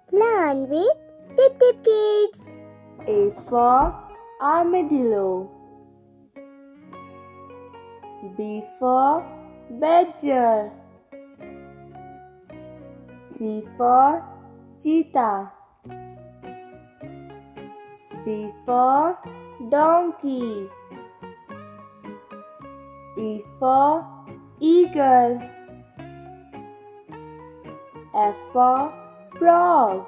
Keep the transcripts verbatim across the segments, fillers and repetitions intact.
Learn with Tip Tip Kids. A for armadillo. B for badger. C for cheetah. D for donkey. E for eagle. F for frog.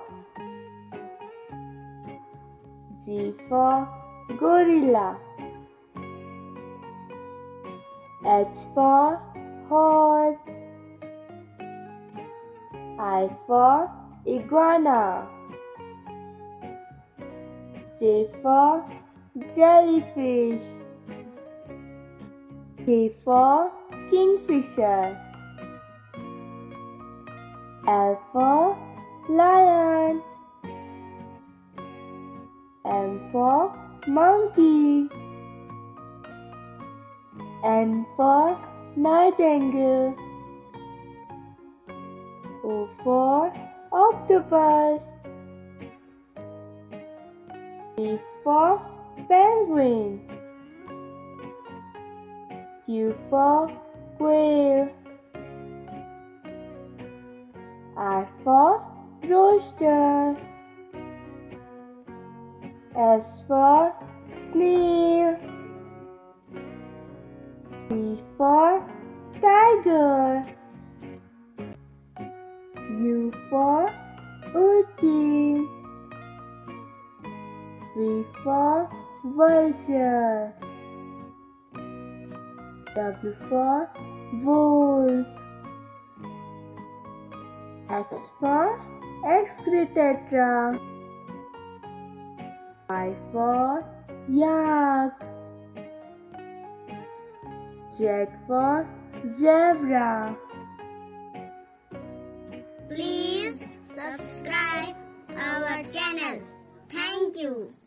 G for gorilla. H for horse. I for iguana. J for jellyfish. K for kingfisher. L for lion. M for monkey. N for nightingale. O for octopus. P for penguin. Q for quail. R for rooster. S for snail. T for tiger. U for urchin. V for vulture. W for wolf. X for excretotetra. Y for yak. Z for zebra. Please subscribe our channel. Thank you.